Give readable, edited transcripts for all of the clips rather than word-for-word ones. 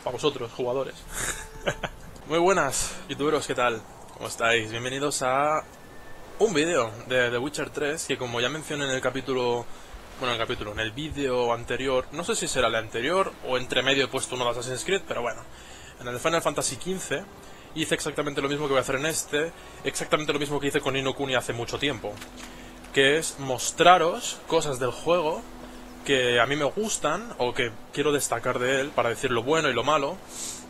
para vosotros, jugadores. Muy buenas, youtuberos, ¿qué tal? ¿Cómo estáis? Bienvenidos a un vídeo de The Witcher 3, que como ya mencioné en el capítulo... Bueno, en el vídeo anterior, no sé si será el anterior o entre medio he puesto uno de Assassin's Creed, pero bueno, en el Final Fantasy XV hice exactamente lo mismo que voy a hacer en este, exactamente lo mismo que hice con Ni no Kuni hace mucho tiempo, que es mostraros cosas del juego que a mí me gustan o que quiero destacar de él para decir lo bueno y lo malo.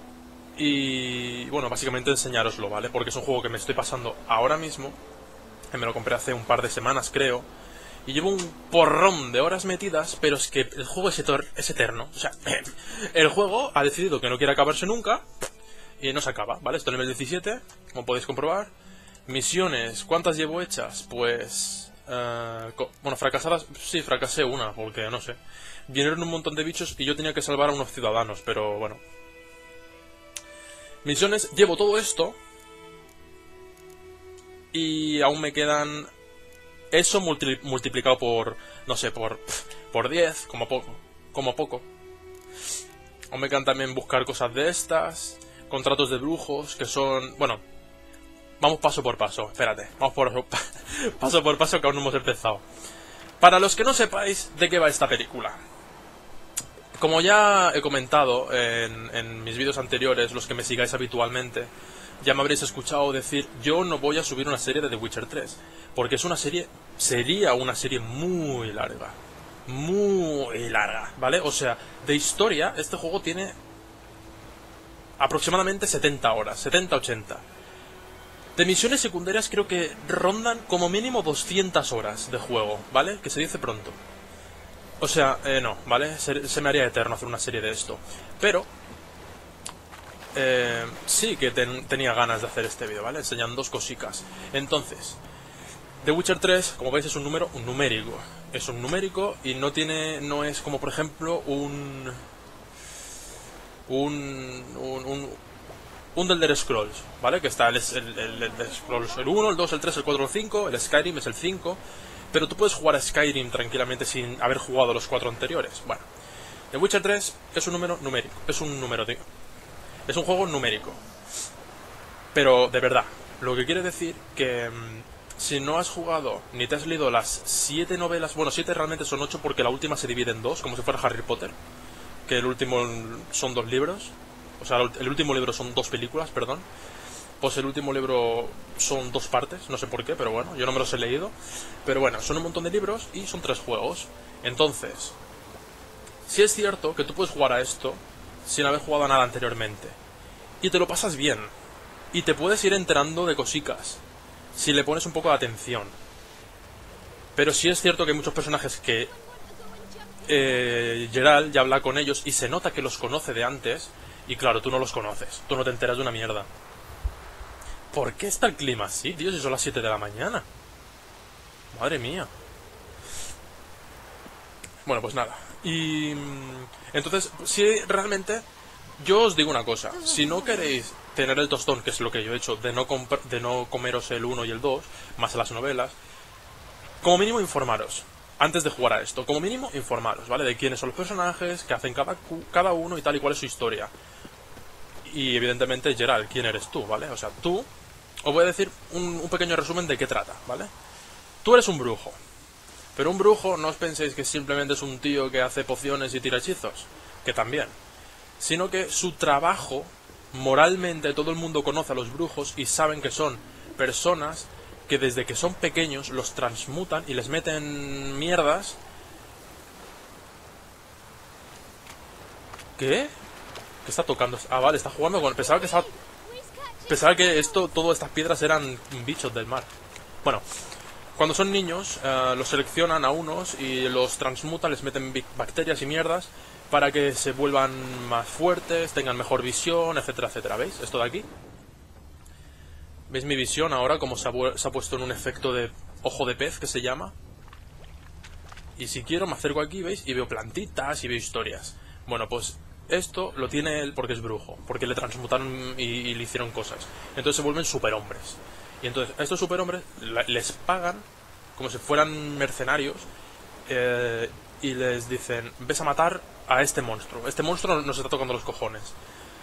Y bueno, básicamente enseñároslo, ¿vale? Porque es un juego que me estoy pasando ahora mismo, que me lo compré hace un par de semanas, creo. Y llevo un porrón de horas metidas, pero es que el juego es eterno. O sea, el juego ha decidido que no quiere acabarse nunca y no se acaba, ¿vale? Estoy en el nivel 17, como podéis comprobar. Misiones, ¿cuántas llevo hechas? Pues... bueno, fracasadas... Sí, fracasé una, porque no sé. Vinieron un montón de bichos y yo tenía que salvar a unos ciudadanos, pero bueno. Misiones, llevo todo esto y aún me quedan... Eso multiplicado por, no sé, por 10, como poco. Aún me quedan también buscar cosas de estas, contratos de brujos, que son... Bueno, vamos paso por paso, espérate, vamos paso por paso, que aún no hemos empezado. Para los que no sepáis de qué va esta película, como ya he comentado en mis vídeos anteriores, los que me sigáis habitualmente, ya me habréis escuchado decir, yo no voy a subir una serie de The Witcher 3, porque es una serie, sería una serie muy larga, ¿vale? O sea, de historia, este juego tiene aproximadamente 70 horas, 70-80. De misiones secundarias creo que rondan como mínimo 200 horas de juego, ¿vale? Que se dice pronto. O sea, no, ¿vale? Se me haría eterno hacer una serie de esto. Pero... sí que tenía ganas de hacer este vídeo, ¿vale? Enseñan dos cositas. Entonces, The Witcher 3, como veis, es un numérico. Es un numérico y no es como, por ejemplo, un The Elder Scrolls, ¿vale? Que está el Elder Scrolls el 1, el 2, el 3, el 4, el 5, el Skyrim es el 5, pero tú puedes jugar a Skyrim tranquilamente sin haber jugado los 4 anteriores. Bueno, The Witcher 3 es un número numérico, es un juego numérico, pero de verdad, lo que quiere decir que si no has jugado ni te has leído las 7 novelas, bueno, 7 realmente son 8 porque la última se divide en 2, como si fuera Harry Potter, que el último son 2 libros, o sea, el último libro son 2 películas, perdón, pues el último libro son 2 partes, no sé por qué, pero bueno, yo no me los he leído, pero bueno, son un montón de libros y son 3 juegos. Entonces, si es cierto que tú puedes jugar a esto sin haber jugado a nada anteriormente, y te lo pasas bien, y te puedes ir enterando de cositas si le pones un poco de atención. Pero sí es cierto que hay muchos personajes que Geralt ya habla con ellos y se nota que los conoce de antes, y claro, tú no los conoces, tú no te enteras de una mierda. ¿Por qué está el clima así, tío, si son las 7 de la mañana? Madre mía. Bueno, pues nada. Y entonces, si realmente, yo os digo una cosa, si no queréis tener el tostón, que es lo que yo he hecho, de no comeros el 1 y el 2, más las novelas, como mínimo informaros, antes de jugar a esto, como mínimo informaros, ¿vale? De quiénes son los personajes, qué hacen cada uno y tal y cuál es su historia. Y evidentemente, Geralt, quién eres tú, ¿vale? O sea, tú, os voy a decir un pequeño resumen de qué trata, ¿vale? Tú eres un brujo. Pero un brujo no os penséis que simplemente es un tío que hace pociones y tira hechizos, que también, sino que su trabajo, moralmente todo el mundo conoce a los brujos y saben que son personas que desde que son pequeños los transmutan y les meten mierdas. ¿Qué? ¿Qué está tocando? Ah, vale, está jugando con... Pensaba que todas estas piedras eran bichos del mar. Bueno... Cuando son niños, los seleccionan a unos y los transmutan, les meten bacterias y mierdas para que se vuelvan más fuertes, tengan mejor visión, etcétera, etcétera. ¿Veis? Esto de aquí. ¿Veis mi visión ahora? Como se ha puesto en un efecto de ojo de pez, que se llama. Y si quiero me acerco aquí, ¿veis? Y veo plantitas y veo historias. Bueno, pues esto lo tiene él porque es brujo, porque le transmutaron y le hicieron cosas. Entonces se vuelven superhombres. Y entonces a estos superhombres les pagan como si fueran mercenarios y les dicen, ves a matar a este monstruo. Este monstruo nos está tocando los cojones.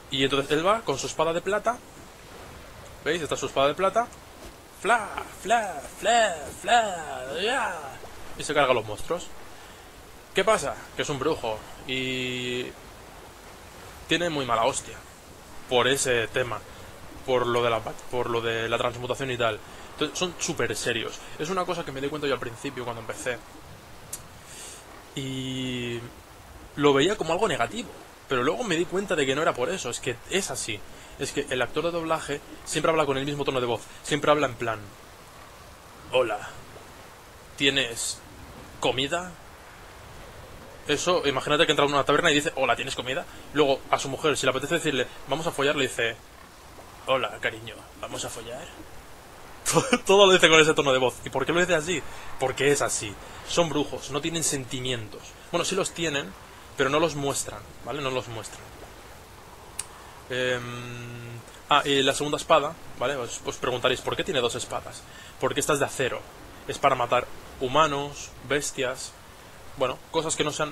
Y entonces él va con su espada de plata. ¿Veis? Esta es su espada de plata. Fla, fla, fla, fla, ya. Y se carga a los monstruos. ¿Qué pasa? Que es un brujo. Y tiene muy mala hostia. Por ese tema. Por lo de la transmutación y tal. Entonces, son súper serios. Es una cosa que me di cuenta yo al principio cuando empecé. Y lo veía como algo negativo. Pero luego me di cuenta de que no era por eso. Es que es así. Es que el actor de doblaje siempre habla con el mismo tono de voz. Siempre habla en plan: hola, ¿tienes comida? Eso, imagínate que entra en una taberna y dice: hola, ¿tienes comida? Luego a su mujer, si le apetece decirle vamos a follar, le dice: hola, cariño, ¿vamos a follar? Todo lo dice con ese tono de voz. ¿Y por qué lo dice así? Porque es así. Son brujos, no tienen sentimientos. Bueno, sí los tienen, pero no los muestran, ¿vale? No los muestran. Y la segunda espada, ¿vale? Os preguntaréis, ¿por qué tiene dos espadas? Porque esta es de acero. Es para matar humanos, bestias, bueno, cosas que no sean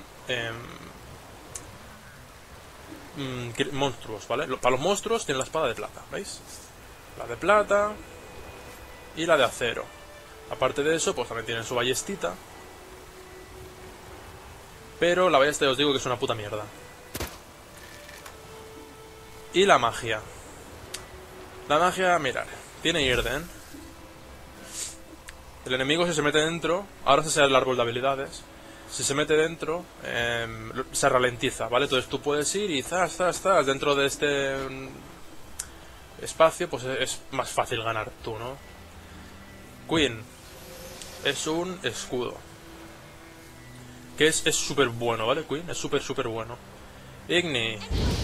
monstruos, ¿vale? Para los monstruos tiene la espada de plata, ¿veis? La de plata y la de acero. Aparte de eso, pues también tienen su ballestita. Pero la ballesta os digo que es una puta mierda. Y la magia. La magia, mirad, tiene Irden. El enemigo, si se mete dentro, ahora se el árbol de habilidades. Si se mete dentro, se ralentiza, ¿vale? Entonces tú puedes ir y zas, dentro de este espacio, pues es más fácil ganar tú, ¿no? Queen es un escudo. Que es súper bueno, ¿vale? Queen es súper bueno. Igni.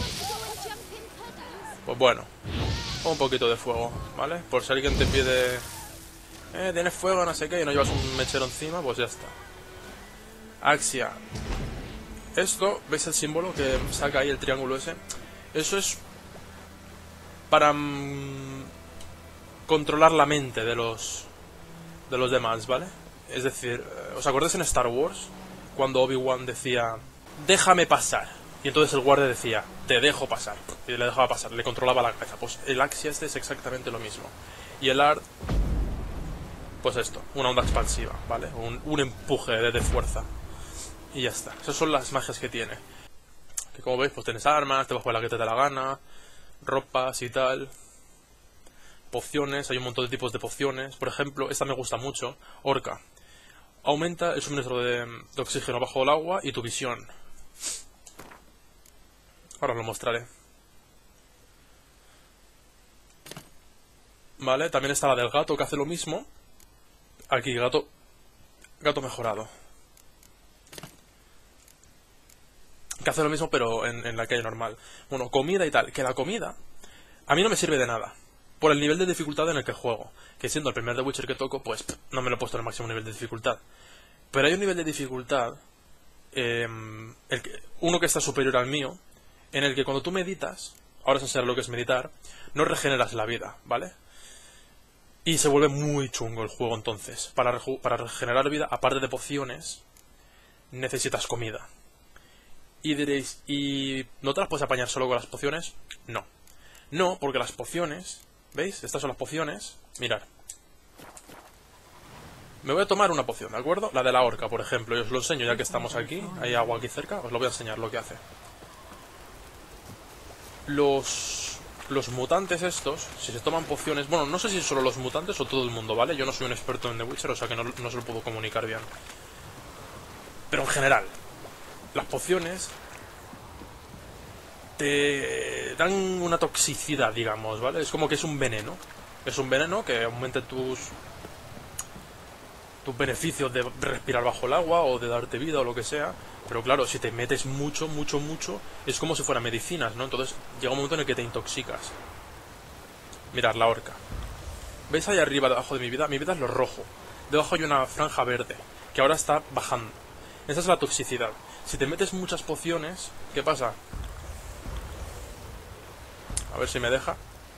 Pues bueno, un poquito de fuego, ¿vale? Por si alguien te pide... tienes fuego, no sé qué, y no llevas un mechero encima, pues ya está. Axia. Esto, ¿veis el símbolo que saca ahí el triángulo ese? Eso es para controlar la mente de los demás, ¿vale? Es decir, ¿os acordáis en Star Wars? Cuando Obi-Wan decía, déjame pasar. Y entonces el guardia decía, te dejo pasar. Y le dejaba pasar, le controlaba la cabeza. Pues el Axia este es exactamente lo mismo. Y el Art, pues esto, una onda expansiva, ¿vale? Un empuje de fuerza. Y ya está. Esas son las magias que tiene. Que como veis, pues tienes armas, te vas por la que te dé la gana, ropas y tal. Pociones, hay un montón de tipos de pociones. Por ejemplo, esta me gusta mucho, Orca. Aumenta el suministro de oxígeno bajo el agua y tu visión. Ahora os lo mostraré. Vale, también está la del gato que hace lo mismo. Aquí, gato mejorado. Que hace lo mismo pero en la calle normal. Bueno, comida y tal. Que la comida a mí no me sirve de nada. Por el nivel de dificultad en el que juego. Que siendo el primer The Witcher que toco, pues no me lo he puesto en el máximo nivel de dificultad. Pero hay un nivel de dificultad, uno que está superior al mío, en el que cuando tú meditas, ahora se enseñará lo que es meditar, no regeneras la vida, ¿vale? Y se vuelve muy chungo el juego entonces. Para regenerar vida, aparte de pociones, necesitas comida. Y diréis, ¿y no te las puedes apañar solo con las pociones? No. No, porque las pociones, ¿veis? Estas son las pociones. Mirad. Me voy a tomar una poción, ¿de acuerdo? La de la orca, por ejemplo. Y os lo enseño ya que estamos aquí. Hay agua aquí cerca. Os lo voy a enseñar lo que hace. Los mutantes estos, si se toman pociones... Bueno, no sé si solo los mutantes o todo el mundo, ¿vale? Yo no soy un experto en The Witcher, o sea que no se lo puedo comunicar bien. Pero en general, las pociones te dan una toxicidad, digamos, ¿vale? Es como que es un veneno. Es un veneno que aumenta tus beneficios de respirar bajo el agua o de darte vida o lo que sea. Pero claro, si te metes mucho, es como si fueran medicinas, ¿no? Entonces llega un momento en el que te intoxicas. Mirad, la orca. ¿Veis ahí arriba, debajo de mi vida? Mi vida es lo rojo. Debajo hay una franja verde, que ahora está bajando. Esa es la toxicidad. Si te metes muchas pociones, ¿qué pasa? A ver si me deja.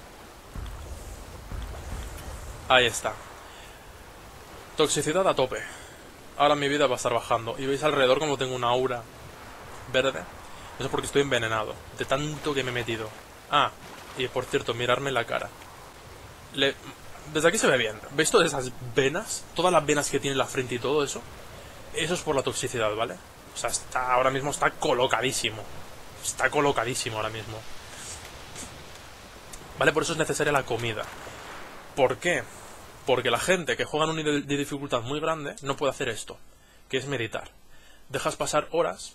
Ahí está. Toxicidad a tope. Ahora mi vida va a estar bajando. Y veis alrededor como tengo una aura verde. Eso es porque estoy envenenado. De tanto que me he metido. Ah, y por cierto, mirarme la cara. Desde aquí se ve bien. ¿Veis todas esas venas? Todas las venas que tiene en la frente y todo eso. Eso es por la toxicidad, ¿vale? O sea, ahora mismo está colocadísimo. Está colocadísimo ahora mismo. ¿Vale? Por eso es necesaria la comida. ¿Por qué? Porque la gente que juega en un nivel de dificultad muy grande no puede hacer esto, que es meditar. Dejas pasar horas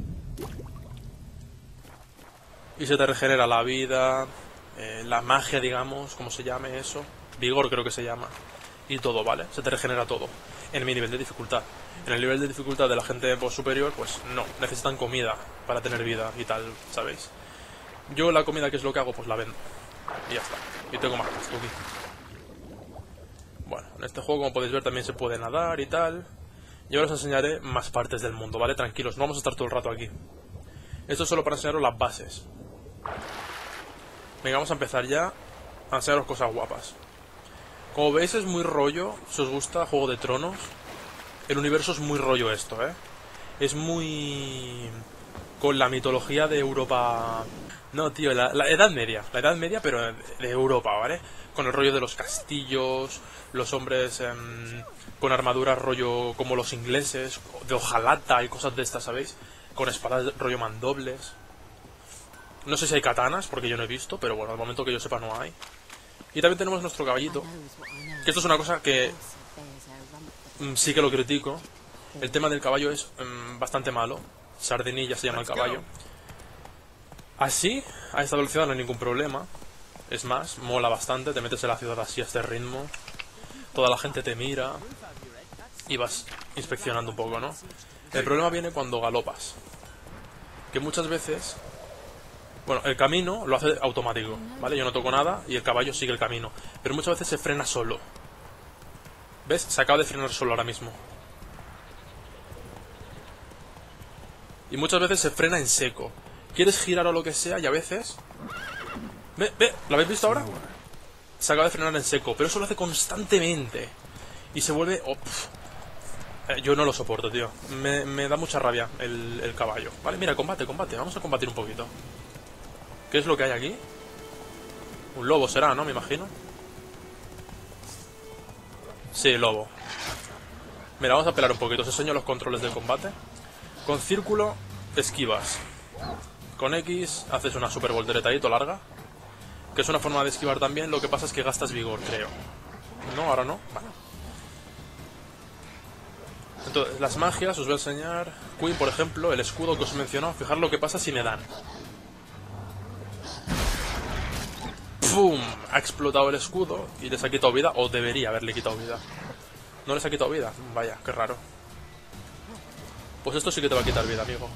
y se te regenera la vida, la magia, digamos, como se llame eso. Vigor creo que se llama. Y todo, ¿vale? Se te regenera todo. En mi nivel de dificultad. En el nivel de dificultad de la gente superior, pues no. Necesitan comida para tener vida y tal, ¿sabéis? Yo la comida, ¿qué es lo que hago? Pues la vendo. Y ya está. Y tengo más gasto aquí. Bueno, en este juego, como podéis ver, también se puede nadar y tal. Y ahora os enseñaré más partes del mundo, ¿vale? Tranquilos, no vamos a estar todo el rato aquí. Esto es solo para enseñaros las bases. Venga, vamos a empezar ya a enseñaros cosas guapas. Como veis es muy rollo, si os gusta Juego de Tronos. El universo es muy rollo esto, ¿eh? Es muy... con la mitología de Europa... No, tío, la Edad Media. La Edad Media, pero de Europa, ¿vale? Con el rollo de los castillos, los hombres con armaduras rollo como los ingleses, de hojalata y cosas de estas, ¿sabéis? Con espadas rollo mandobles. No sé si hay katanas, porque yo no he visto, pero bueno, al momento que yo sepa no hay. Y también tenemos nuestro caballito, que esto es una cosa que sí que lo critico. El tema del caballo es bastante malo. Sardinilla se llama el caballo. Así, a esta velocidad no hay ningún problema. Es más, mola bastante, te metes en la ciudad así a este ritmo. Toda la gente te mira y vas inspeccionando un poco, ¿no? El problema viene cuando galopas. Que muchas veces... Bueno, el camino lo hace automático, ¿vale? Yo no toco nada y el caballo sigue el camino. Pero muchas veces se frena solo. ¿Ves? Se acaba de frenar solo ahora mismo. Y muchas veces se frena en seco. Quieres girar o lo que sea y a veces... Ve, ¿lo habéis visto ahora? Se acaba de frenar en seco, pero eso lo hace constantemente. Y se vuelve... yo no lo soporto, tío. Me da mucha rabia el caballo. Vale, mira, combate. Vamos a combatir un poquito. ¿Qué es lo que hay aquí? Un lobo será, ¿no? Me imagino. Sí, lobo. Mira, vamos a pelear un poquito. Os enseño los controles del combate. Con círculo, esquivas. Con X, haces una super volteretadito larga. Que es una forma de esquivar también. Lo que pasa es que gastas vigor, creo. No, ahora no. Vale. Entonces, las magias os voy a enseñar. Queen, por ejemplo, el escudo que os he mencionado. Fijar lo que pasa si me dan. ¡Pum! Ha explotado el escudo y les ha quitado vida. O debería haberle quitado vida. ¿No les ha quitado vida? Vaya, qué raro. Pues esto sí que te va a quitar vida, amigo.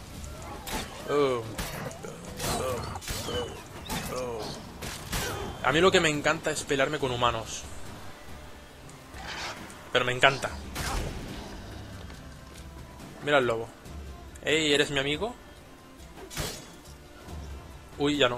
A mí lo que me encanta es pelearme con humanos. Pero me encanta. Mira el lobo. Ey, ¿eres mi amigo? Uy, ya no.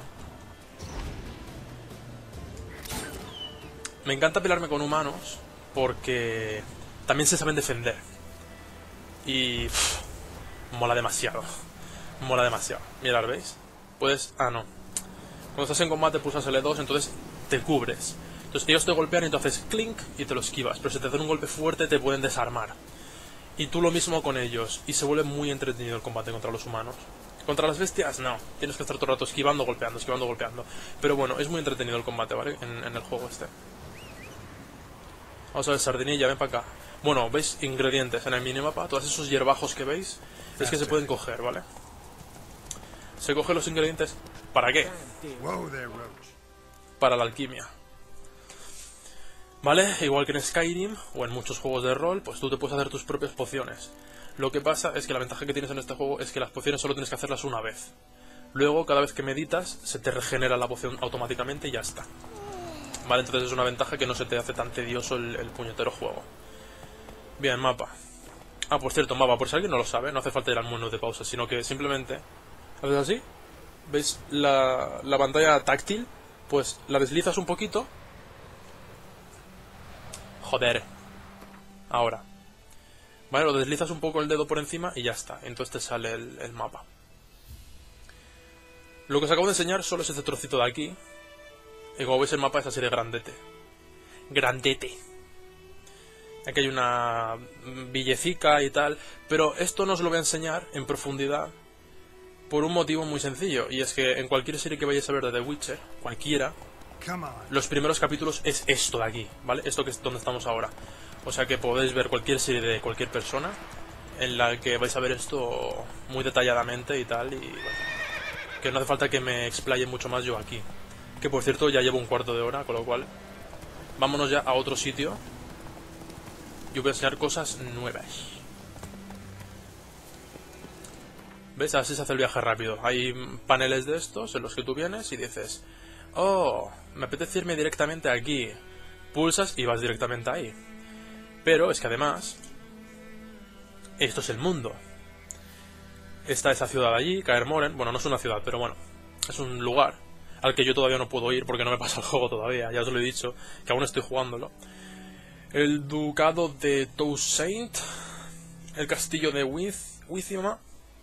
Me encanta pelearme con humanos porque también se saben defender. Y... mola demasiado. Mola demasiado. Mirad, ¿veis? Puedes... Ah, no. Cuando estás en combate pulsas L2, entonces te cubres. Entonces ellos te golpean y tú haces clink y te lo esquivas. Pero si te hacen un golpe fuerte te pueden desarmar. Y tú lo mismo con ellos. Y se vuelve muy entretenido el combate contra los humanos. Contra las bestias, no. Tienes que estar todo el rato esquivando, golpeando, esquivando, golpeando. Pero bueno, es muy entretenido el combate, ¿vale? En el juego este. Vamos a ver, sardinilla, ven para acá. Bueno, ¿veis? Ingredientes en el minimapa. Todos esos hierbajos que veis es que se pueden coger, ¿vale? Se cogen los ingredientes. ¿Para qué? Para la alquimia. ¿Vale? Igual que en Skyrim o en muchos juegos de rol, pues tú te puedes hacer tus propias pociones. Lo que pasa es que la ventaja que tienes en este juego es que las pociones solo tienes que hacerlas una vez. Luego, cada vez que meditas, se te regenera la poción automáticamente y ya está. Vale, entonces es una ventaja que no se te hace tan tedioso el puñetero juego. Bien, mapa. Ah, por cierto, mapa, por si alguien no lo sabe, no hace falta ir al menú de pausa, sino que simplemente haces así. ¿Veis la pantalla táctil? Pues la deslizas un poquito. Joder. Ahora. Vale, lo deslizas un poco el dedo por encima y ya está. Entonces te sale el mapa. Lo que os acabo de enseñar solo es este trocito de aquí. Y como veis el mapa es así de grandete. Grandete. Aquí hay una villecica y tal. Pero esto no os lo voy a enseñar en profundidad por un motivo muy sencillo. Y es que en cualquier serie que vayáis a ver de The Witcher, cualquiera, los primeros capítulos es esto de aquí, ¿vale? Esto que es donde estamos ahora. O sea que podéis ver cualquier serie de cualquier persona en la que vais a ver esto muy detalladamente y tal. Y bueno, que no hace falta que me explaye mucho más yo aquí. Que por cierto ya llevo un cuarto de hora, con lo cual vámonos ya a otro sitio. Yo voy a enseñar cosas nuevas. ¿Ves? Así se hace el viaje rápido. Hay paneles de estos en los que tú vienes y dices: oh, me apetece irme directamente aquí. Pulsas y vas directamente ahí. Pero es que además, esto es el mundo. Está esa ciudad allí, Kaer Morhen. Bueno, no es una ciudad, pero bueno, es un lugar al que yo todavía no puedo ir porque no me pasa el juego todavía. Ya os lo he dicho, que aún estoy jugándolo. El ducado de Toussaint, el castillo de Withima,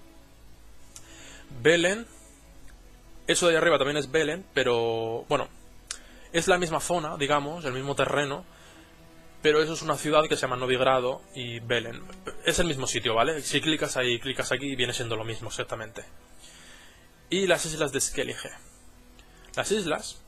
Belen. Eso de ahí arriba también es Belen, pero bueno, es la misma zona, digamos, el mismo terreno, pero eso es una ciudad que se llama Novigrado y Belen. Es el mismo sitio, ¿vale? Si clicas ahí, clicas aquí, viene siendo lo mismo exactamente. Y las islas de Skellige. Las islas,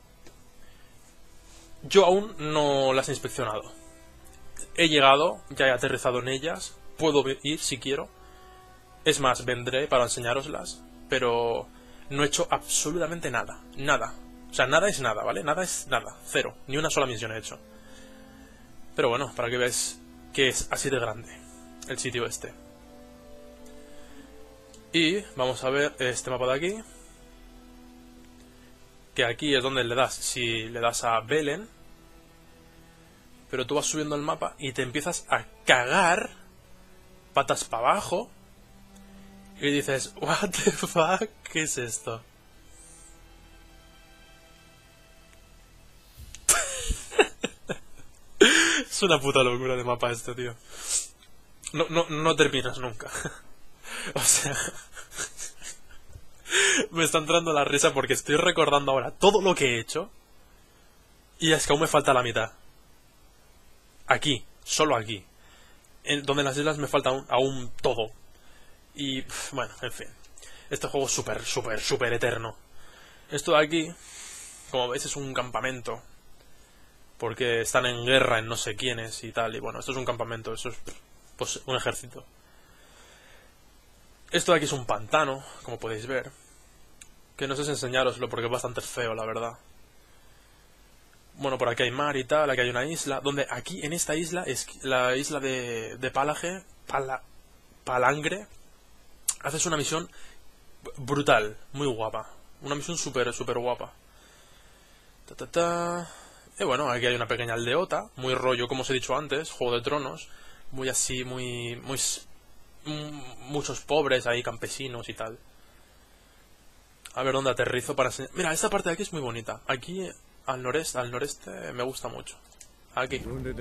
yo aún no las he inspeccionado. He llegado, ya he aterrizado en ellas, puedo ir si quiero. Es más, vendré para enseñároslas, pero no he hecho absolutamente nada. Nada. O sea, nada es nada, ¿vale? Nada es nada. Cero. Ni una sola misión he hecho. Pero bueno, para que veáis que es así de grande el sitio este. Y vamos a ver este mapa de aquí. Que aquí es donde le das. Si le das a Belen, pero tú vas subiendo el mapa y te empiezas a cagar patas para abajo y dices: what the fuck, ¿qué es esto? Es una puta locura de mapa este, tío. No terminas nunca. O sea, me está entrando la risa porque estoy recordando ahora todo lo que he hecho y es que aún me falta la mitad. Aquí, solo aquí. Donde en las islas me falta aún todo. Y bueno, en fin. Este juego es súper eterno. Esto de aquí, como veis, es un campamento. Porque están en guerra en no sé quiénes y tal. Y bueno, esto es un campamento, eso es pues un ejército. Esto de aquí es un pantano, como podéis ver. Que no sé si enseñároslo porque es bastante feo, la verdad. Bueno, por aquí hay mar y tal, aquí hay una isla. Donde aquí, en esta isla, es la isla de Palangre. Haces una misión brutal, muy guapa. Una misión súper guapa. Y bueno, aquí hay una pequeña aldeota, muy rollo, como os he dicho antes, Juego de Tronos. Muy así, muchos pobres ahí, campesinos y tal. A ver dónde aterrizo para enseñar. Mira, esta parte de aquí es muy bonita. Aquí, al noreste, me gusta mucho. Aquí.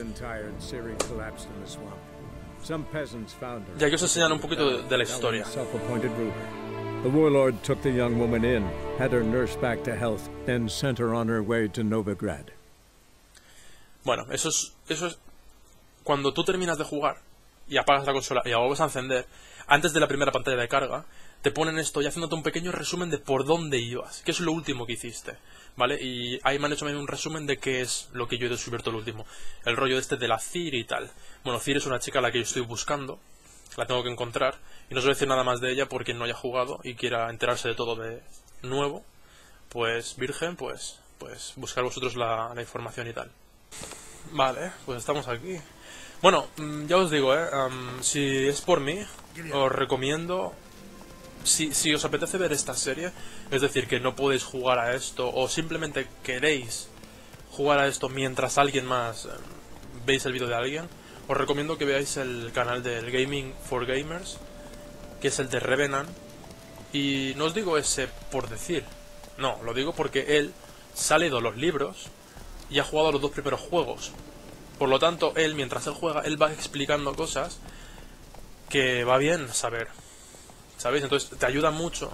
Y aquí os enseñan un poquito de la historia. The warlord took the young woman in, had her nursed back to health, then sent her on her way to Novigrad. Bueno, eso es cuando tú terminas de jugar y apagas la consola y la vuelves a encender, antes de la primera pantalla de carga, te ponen esto y haciéndote un pequeño resumen de por dónde ibas, que es lo último que hiciste, ¿vale? Y ahí me han hecho un resumen de qué es lo que yo he descubierto lo último. El rollo este de la Ciri y tal. Bueno, Ciri es una chica a la que yo estoy buscando, la tengo que encontrar, y no os voy a decir nada más de ella porque no haya jugado y quiera enterarse de todo de nuevo. Pues, virgen, pues buscar vosotros la información y tal. Vale, pues estamos aquí. Bueno, ya os digo, si es por mí, os recomiendo, si os apetece ver esta serie, es decir, que no podéis jugar a esto, o simplemente queréis jugar a esto mientras alguien más veis el vídeo de alguien, os recomiendo que veáis el canal del Gaming for Gamers, que es el de Revenant, y no os digo ese por decir, no, lo digo porque él se ha leído los libros y ha jugado a los dos primeros juegos. Por lo tanto, él, mientras él juega, él va explicando cosas que va bien saber, ¿sabéis? Entonces te ayuda mucho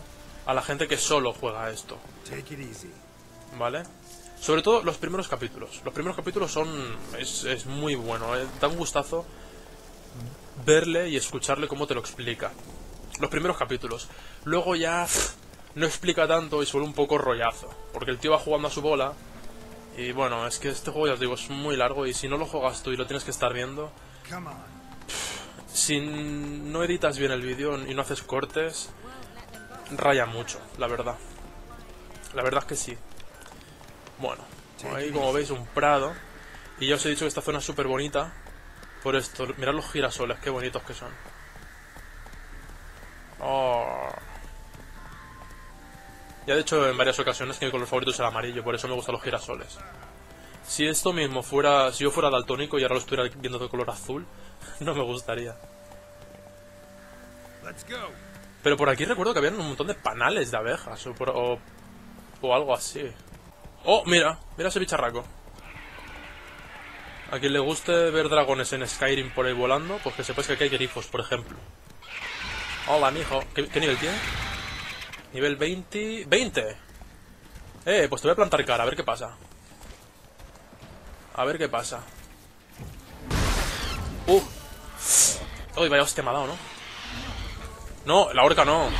a la gente que solo juega esto, Take it easy. ¿vale? Sobre todo los primeros capítulos. Los primeros capítulos son... es muy bueno, da un gustazo verle y escucharle cómo te lo explica. Los primeros capítulos. Luego ya no explica tanto y suele un poco rollazo, porque el tío va jugando a su bola. Y bueno, es que este juego, ya os digo, es muy largo y si no lo juegas tú y lo tienes que estar viendo, Come on. si no editas bien el vídeo y no haces cortes, raya mucho, la verdad. La verdad es que sí. Bueno, ahí como veis un prado. Y ya os he dicho que esta zona es súper bonita por esto. Mirad los girasoles, qué bonitos que son. Oh. Ya he dicho en varias ocasiones que mi color favorito es el amarillo, por eso me gustan los girasoles. Si esto mismo fuera... si yo fuera daltónico y ahora lo estuviera viendo de color azul, no me gustaría. Let's go. Pero por aquí recuerdo que habían un montón de panales de abejas o algo así. Oh, mira, mira ese bicharraco. A quien le guste ver dragones en Skyrim por ahí volando, pues que sepáis que aquí hay grifos, por ejemplo. Hola, mijo. ¿Qué nivel tiene? Nivel 20... ¡20! Pues te voy a plantar cara, a ver qué pasa. A ver qué pasa. Uy, vaya hostia me ha dado, ¿no? No, la horca no.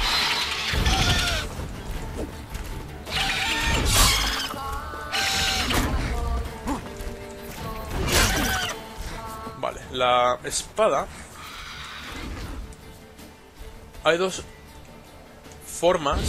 Vale, la espada. Hay dos formas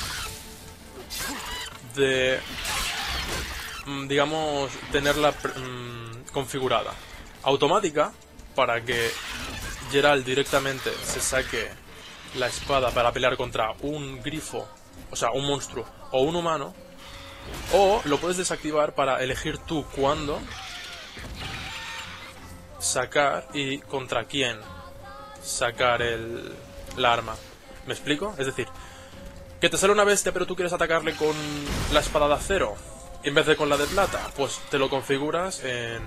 de, digamos, tenerla configurada. Automática, para que Geralt directamente se saque la espada para pelear contra un grifo, o sea, un monstruo o un humano. O lo puedes desactivar para elegir tú cuándo sacar y contra quién sacar la arma. ¿Me explico? Es decir, que te sale una bestia pero tú quieres atacarle con la espada de acero en vez de con la de plata, pues te lo configuras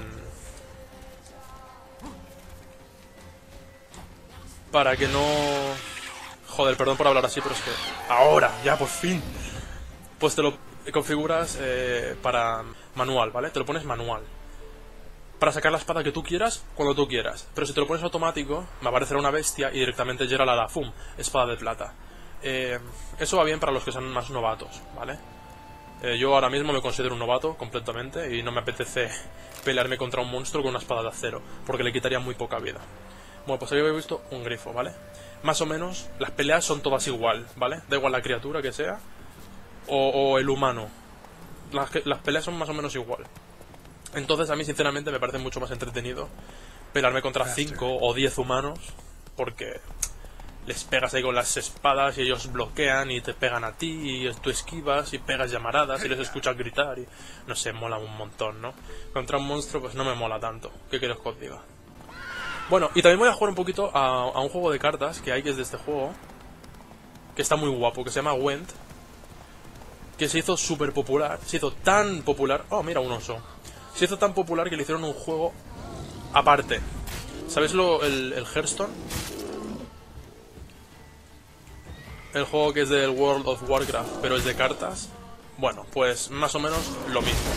para que no... Joder, perdón por hablar así, pero es que... Ahora, ya, por fin. Pues te lo configuras para manual, ¿vale? Te lo pones manual. Para sacar la espada que tú quieras, cuando tú quieras. Pero si te lo pones automático, me aparecerá una bestia y directamente Geralt la da, ¡fum! Espada de plata. Eso va bien para los que son más novatos, ¿vale? Yo ahora mismo me considero un novato completamente y no me apetece pelearme contra un monstruo con una espada de acero, porque le quitaría muy poca vida. Bueno, pues ahí habéis visto un grifo, ¿vale? Más o menos, las peleas son todas igual, ¿vale? Da igual la criatura que sea o el humano. Las peleas son más o menos igual. Entonces a mí sinceramente me parece mucho más entretenido pelearme contra 5 o 10 humanos, porque les pegas ahí con las espadas y ellos bloquean y te pegan a ti y tú esquivas y pegas llamaradas y les escuchas gritar y no sé, mola un montón, ¿no? Contra un monstruo pues no me mola tanto. ¿Qué quieres que os diga? Bueno, y también voy a jugar un poquito a un juego de cartas que hay, que es de este juego, que está muy guapo, que se llama Gwent, que se hizo súper popular, se hizo tan popular... Oh, mira, un oso. Se hizo tan popular que le hicieron un juego aparte. ¿Sabéis el Hearthstone? El juego que es del World of Warcraft, pero es de cartas. Bueno, pues más o menos lo mismo.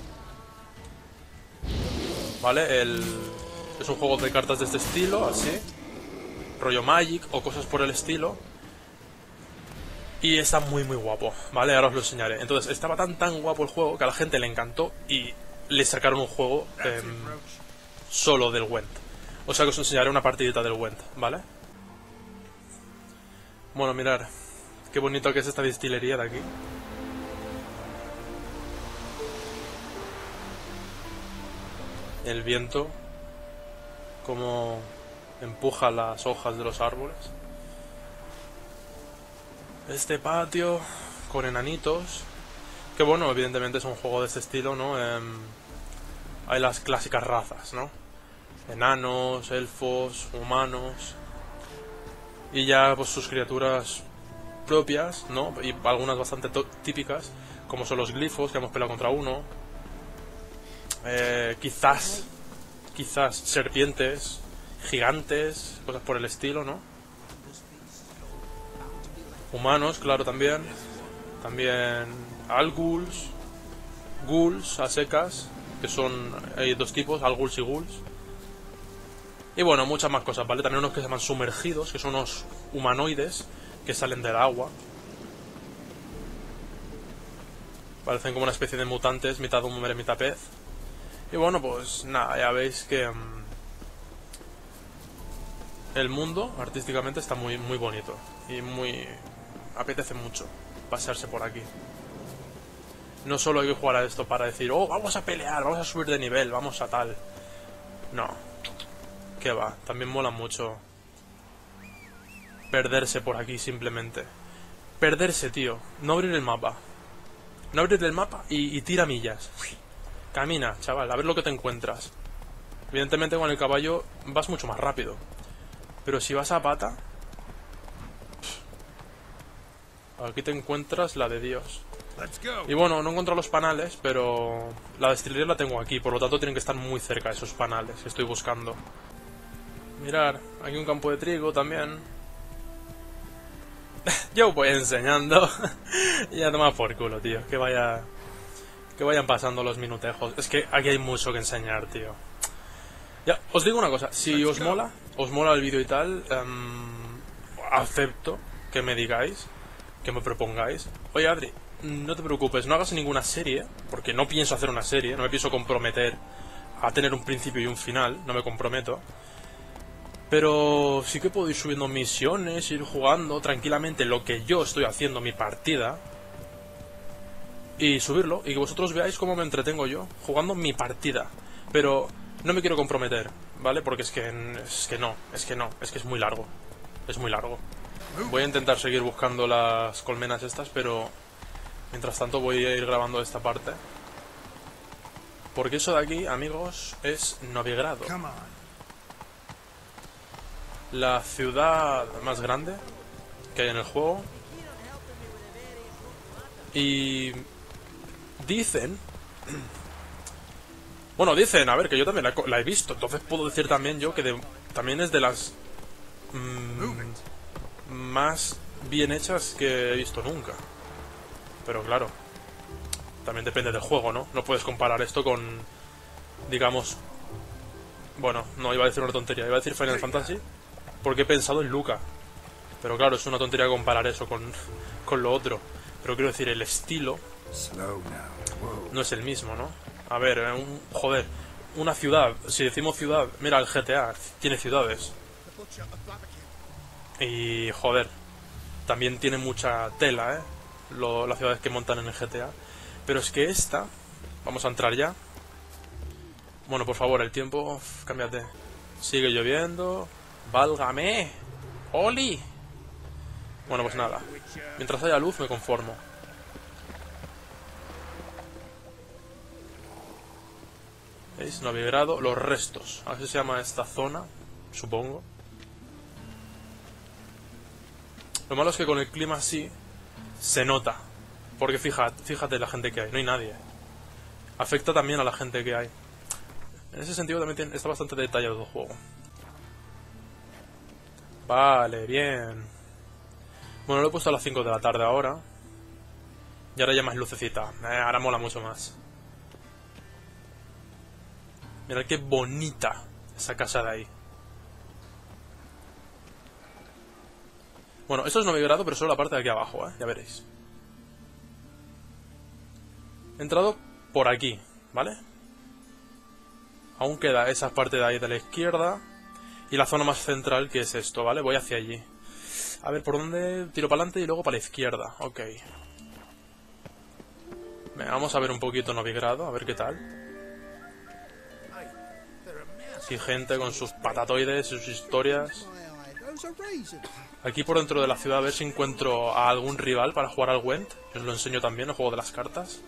¿Vale? Es un juego de cartas de este estilo, así. Rollo Magic o cosas por el estilo. Y está muy muy guapo, ¿vale? Ahora os lo enseñaré. Entonces, estaba tan guapo el juego que a la gente le encantó y le sacaron un juego solo del Gwent. O sea que os enseñaré una partidita del Gwent, ¿vale? Bueno, mirad qué bonito que es esta destilería de aquí. El viento como empuja las hojas de los árboles. Este patio con enanitos. Que bueno, evidentemente es un juego de este estilo, ¿no? Hay las clásicas razas, ¿no? Enanos, elfos, humanos. Y ya pues sus criaturas propias, ¿no? Y algunas bastante típicas, como son los glifos, que hemos peleado contra uno. Quizás serpientes gigantes, cosas por el estilo, ¿no? Humanos, claro, también. También Alguls, Ghouls a secas, que son... hay dos tipos, Alguls y Ghouls. Y bueno, muchas más cosas, ¿vale? También unos que se llaman sumergidos, que son unos humanoides que salen del agua. Parecen como una especie de mutantes, mitad hombre, mitad pez. Y bueno, pues nada, ya veis que... el mundo, artísticamente, está muy, muy bonito. Y muy... apetece mucho pasearse por aquí. No solo hay que jugar a esto para decir, oh, vamos a pelear, vamos a subir de nivel, vamos a tal. No. Que va, también mola mucho perderse por aquí simplemente. Perderse, tío. No abrir el mapa. No abrir el mapa y tira millas. Camina, chaval, a ver lo que te encuentras. Evidentemente con el caballo vas mucho más rápido. Pero si vas a pata... aquí te encuentras la de Dios. Y bueno, no encuentro los panales, pero la destilería la tengo aquí, por lo tanto tienen que estar muy cerca esos panales que estoy buscando. Mirar, aquí un campo de trigo también. Yo voy enseñando. Ya toma por culo, tío. Que vayan pasando los minutejos. Es que aquí hay mucho que enseñar, tío. Ya, os digo una cosa. Si os mola el vídeo y tal, acepto que me digáis, que me propongáis. Oye, Adri, no te preocupes, no hagas ninguna serie, porque no pienso hacer una serie, no me pienso comprometer a tener un principio y un final, no me comprometo. Pero sí que puedo ir subiendo misiones, ir jugando tranquilamente lo que yo estoy haciendo, mi partida, y subirlo, y que vosotros veáis cómo me entretengo yo, jugando mi partida. Pero no me quiero comprometer, ¿vale? Porque es que no, es que es muy largo. Es muy largo. Voy a intentar seguir buscando las colmenas estas, pero mientras tanto voy a ir grabando esta parte. Porque eso de aquí, amigos, es Novigrado. La ciudad más grande que hay en el juego. Y dicen... bueno, dicen, a ver, que yo también la he visto. Entonces puedo decir también yo que también es de las más bien hechas que he visto nunca. Pero claro, también depende del juego, ¿no? No puedes comparar esto con, digamos... bueno, no, iba a decir una tontería. Iba a decir Final Fantasy porque he pensado en Luca. Pero claro, es una tontería comparar eso con lo otro. Pero quiero decir, el estilo no es el mismo, ¿no? A ver, joder, una ciudad. Si decimos ciudad, mira, el GTA tiene ciudades. Y joder, también tiene mucha tela, ¿eh? Las ciudades que montan en el GTA. Pero es que esta... vamos a entrar ya. Bueno, por favor, el tiempo... cámbiate. Sigue lloviendo. ¡Válgame! ¡Oli! Bueno, pues nada. Mientras haya luz me conformo. ¿Veis? Novigrado. Los restos. Así se llama esta zona, supongo. Lo malo es que con el clima así se nota. Porque fíjate la gente que hay. No hay nadie. Afecta también a la gente que hay. En ese sentido también está bastante detallado el juego. Vale, bien. Bueno, lo he puesto a las 5 de la tarde ahora. Y ahora ya más lucecita. Ahora mola mucho más. Mirad qué bonita esa casa de ahí. Bueno, esto es Novigrado, pero solo la parte de aquí abajo, ya veréis. He entrado por aquí, ¿vale? Aún queda esa parte de ahí de la izquierda. Y la zona más central, que es esto, ¿vale? Voy hacia allí. A ver, ¿por dónde? Tiro para adelante y luego para la izquierda. Ok. Venga, vamos a ver un poquito Novigrado, a ver qué tal. Aquí gente con sus patatoides, sus historias. Aquí por dentro de la ciudad a ver si encuentro a algún rival para jugar al Gwent. Os lo enseño también, el juego de las cartas.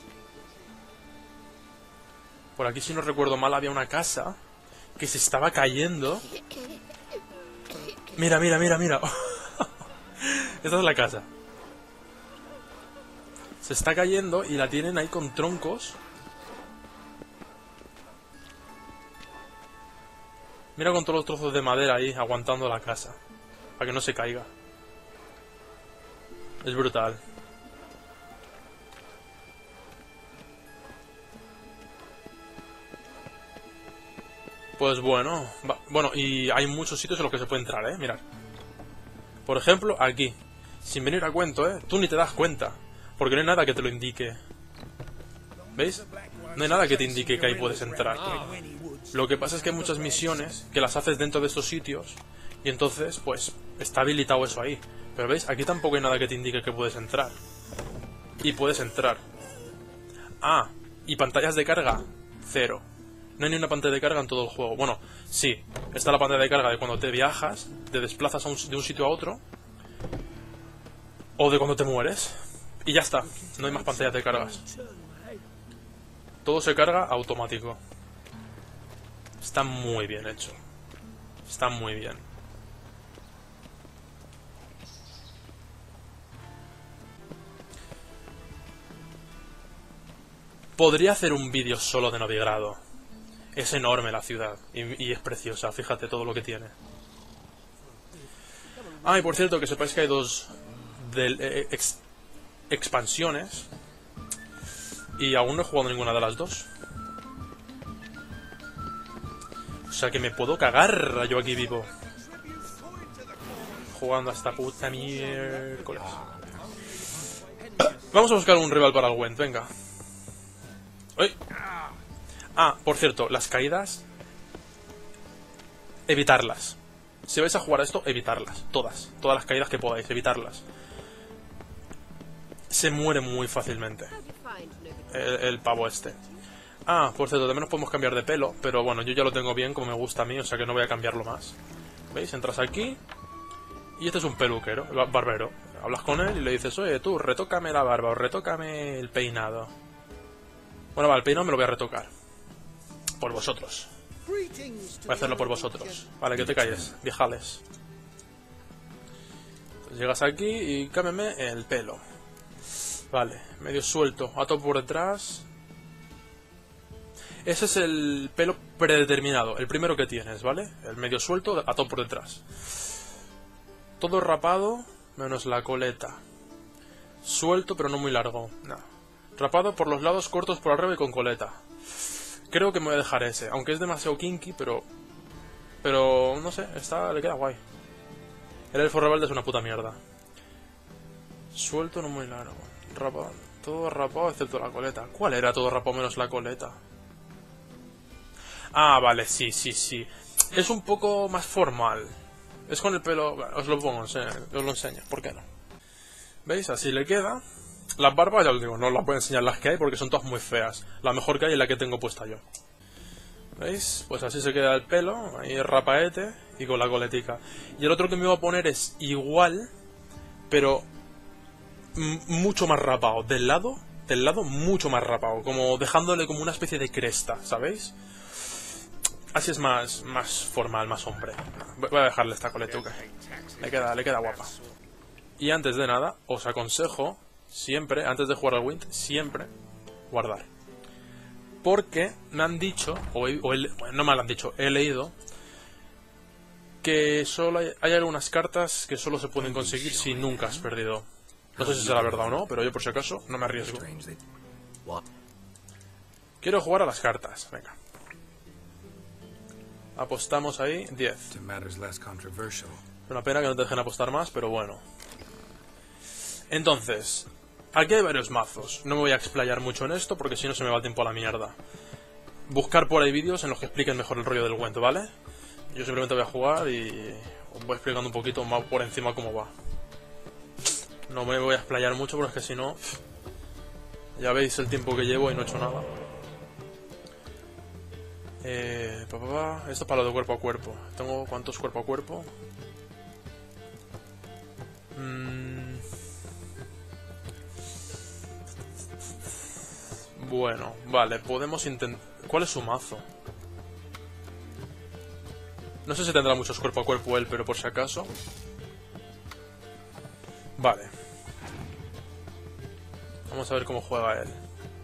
Por aquí, si no recuerdo mal, había una casa que se estaba cayendo. Mira, mira, mira, mira. Esta es la casa. Se está cayendo y la tienen ahí con troncos. Mira, con todos los trozos de madera ahí aguantando la casa para que no se caiga. Es brutal. Pues bueno, bueno, y hay muchos sitios en los que se puede entrar, mirad. Por ejemplo, aquí. Sin venir a cuento, tú ni te das cuenta. Porque no hay nada que te lo indique. ¿Veis? No hay nada que te indique que ahí puedes entrar. Lo que pasa es que hay muchas misiones que las haces dentro de estos sitios. Y entonces, pues, está habilitado eso ahí. Pero ¿veis? Aquí tampoco hay nada que te indique que puedes entrar. Y puedes entrar. Ah, y pantallas de carga, 0. No hay ni una pantalla de carga en todo el juego. Bueno, sí, está la pantalla de carga de cuando te viajas, te desplazas de un sitio a otro, o de cuando te mueres. Y ya está, no hay más pantallas de cargas. Todo se carga automático. Está muy bien hecho. Está muy bien. Podría hacer un vídeo solo de Novigrado. Es enorme la ciudad y es preciosa, fíjate todo lo que tiene. Ah, y por cierto, que sepáis que hay dos expansiones y aún no he jugado ninguna de las dos. O sea que me puedo cagar yo aquí vivo. Jugando a esta puta miércoles. Vamos a buscar un rival para el Gwent, venga. ¡Uy! Ah, por cierto, las caídas, evitarlas. Si vais a jugar a esto, evitarlas. Todas las caídas que podáis, evitarlas. Se muere muy fácilmente el pavo este. Ah, por cierto, también nos podemos cambiar de pelo. Pero bueno, yo ya lo tengo bien como me gusta a mí, o sea que no voy a cambiarlo más. ¿Veis? Entras aquí y este es un peluquero, barbero. Hablas con él y le dices, oye, tú, retócame la barba o retócame el peinado. Bueno, va, el peinado me lo voy a retocar. Por vosotros. Voy a hacerlo por vosotros. Vale, que te calles, viejales. Entonces llegas aquí y cámbiame el pelo. Vale, medio suelto, ato por detrás. Ese es el pelo predeterminado, el primero que tienes, ¿vale? El medio suelto, ato por detrás. Todo rapado, menos la coleta. Suelto, pero no muy largo. No. Rapado por los lados, cortos por arriba y con coleta. Creo que me voy a dejar ese, aunque es demasiado kinky, pero no sé, le queda guay. El elfo rebelde es una puta mierda. Suelto, no muy largo. Rapado, todo rapado excepto la coleta. ¿Cuál era todo rapado menos la coleta? Ah, vale, sí. Es un poco más formal. Es con el pelo... Os lo pongo, os lo enseño, ¿por qué no? ¿Veis? Así le queda. Las barbas, ya os digo, no os las voy a enseñar las que hay porque son todas muy feas. La mejor que hay es la que tengo puesta yo. ¿Veis? Pues así se queda el pelo, ahí rapaete y con la coletica. Y el otro que me iba a poner es igual, pero mucho más rapado. Del lado mucho más rapado, como dejándole como una especie de cresta, ¿sabéis? Así es más formal, más hombre. Voy a dejarle esta coletuca. Le queda guapa. Y antes de nada, os aconsejo siempre, antes de jugar al Gwent, siempre guardar. Porque me han dicho, no me lo han dicho, he leído que solo hay algunas cartas que solo se pueden conseguir si nunca has perdido. No sé si será verdad o no, pero yo por si acaso no me arriesgo. Quiero jugar a las cartas, venga. Apostamos ahí 10. Es una pena que no te dejen apostar más, pero bueno. Entonces, aquí hay varios mazos. No me voy a explayar mucho en esto porque si no se me va el tiempo a la mierda. Buscar por ahí vídeos en los que expliquen mejor el rollo del Gwent, ¿vale? Yo simplemente voy a jugar y os voy explicando un poquito más por encima cómo va. No me voy a explayar mucho porque es que si no... Ya veis el tiempo que llevo y no he hecho nada. Esto es para lo de cuerpo a cuerpo. ¿Tengo cuántos cuerpo a cuerpo? Bueno, vale, podemos intentar... ¿Cuál es su mazo? No sé si tendrá muchos cuerpo a cuerpo él, pero por si acaso. Vale. Vamos a ver cómo juega él.